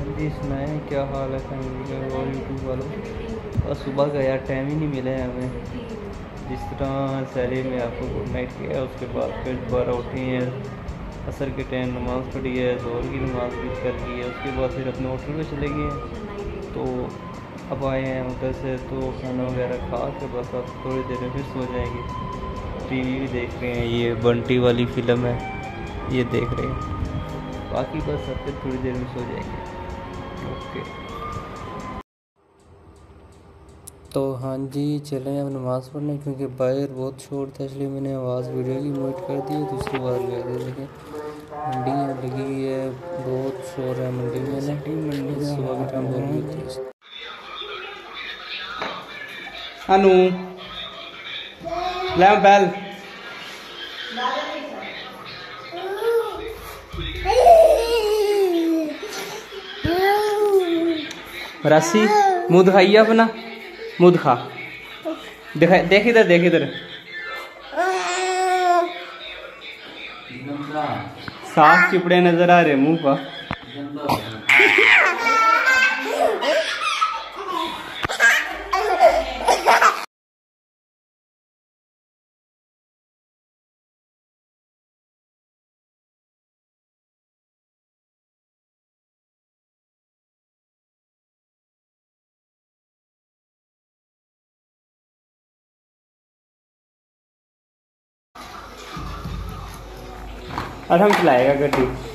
जी सुनाएं, क्या हाल है फैमिली में और यूट्यूब वालों। और सुबह का यार टाइम ही नहीं मिला है हमें। जिस तरह सैरी में आपको गुड नाइट किया है, उसके बाद फिर दोबारा उठे हैं, असर के टाइम नमाज़ पढ़ी है, ज़ोहर की नमाज़ भी कर ली है, उसके बाद फिर अपने होटल में चले गए हैं। तो अब आए हैं उधर से, तो खाना वगैरह खा के बस अब थोड़ी देर में फिर सो जाएंगे। टीवी भी देख रहे हैं, ये बंटी वाली फ़िल्म है, ये देख रहे हैं। बाकी बस अब फिर थोड़ी देर में सो जाएंगे। ओके। तो हाँ जी, चलें अब नमाज़ पढ़ने, क्योंकि बाहर बहुत शोर था, इसलिए मैंने आवाज़ वीडियो की म्यूट कर दी। दूसरी बात कर दी, लेकिन मंडी लगी हुई है, बहुत शोर है मंडी में ना, सुबह के टाइम बहुत होती है। अनु ले बैल राशि मुँह दिखाइए अपना, मुँह दिखा, दिखा, देख इधर, देख इधर, साफ चिपड़े नजर आ रहे मुंह पर। अब हम चलाएगा गड्डी।